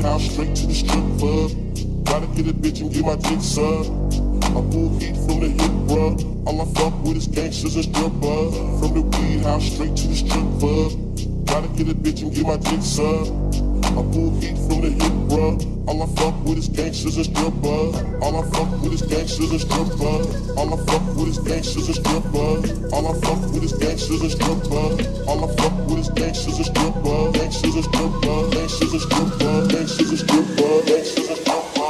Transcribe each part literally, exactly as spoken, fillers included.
house straight to the strip club. Gotta get a bitch and get my dick sucked. I pull heat from the hip, bruh. All I fuck with is gangsters and strippers. From the weed house straight to the strip club. Gotta get a bitch and get my dick sucked. I pull heat from the hip, bruh. All I fuck with is gangsters and strippers. All I fuck with is gangsters and strippers. All I fuck with is gangsters and strippers. All I fuck with is gangsters and strippers. All I fuck with is gangsters and strippers. Gangsters and strippers. Gangsters and strippers. Gangsters and strippers. Gangsters and strippers.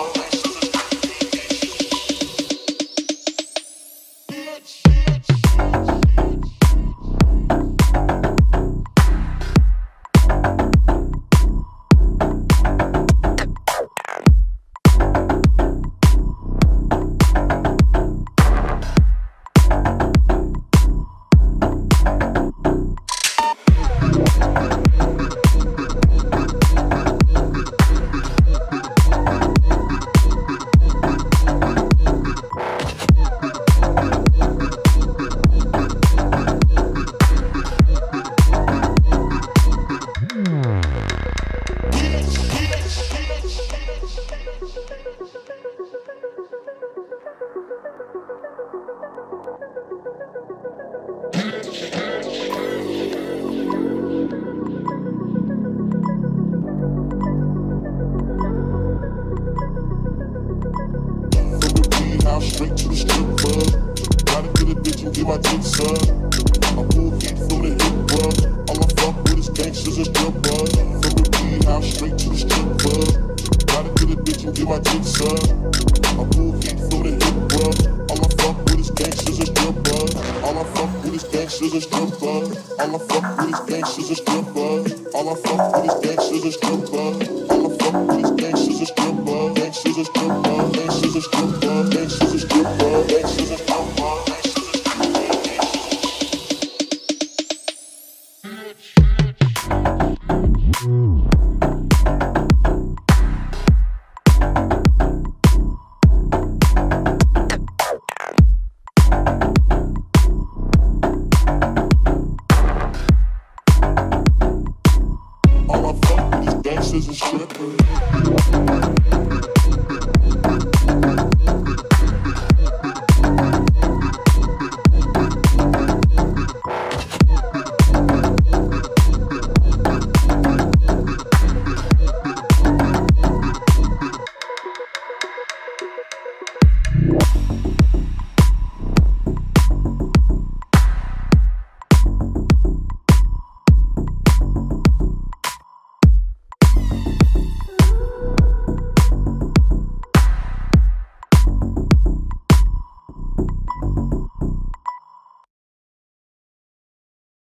Straight to the strip club. Gotta get a bitch and get my dick sucked. I pull heat from the hip, bruh. All I fuck with is gangsters and strippers. From the weed house straight to the strip club. Gotta get a bitch and get my dick sucked. I pull heat from the hip, bruh. All I fuck with is gangsters and strippers. All I fuck with is gangsters and strippers. All I fuck with is gangsters and strippers. All I fuck with is gangsters and strippers. All I fuck with is gangsters and strippers. Gangsters and strippers. Gangsters and strippers. Gangsters and strippers. Gangsters and strippers. All I fuck with is gangsters and strippers.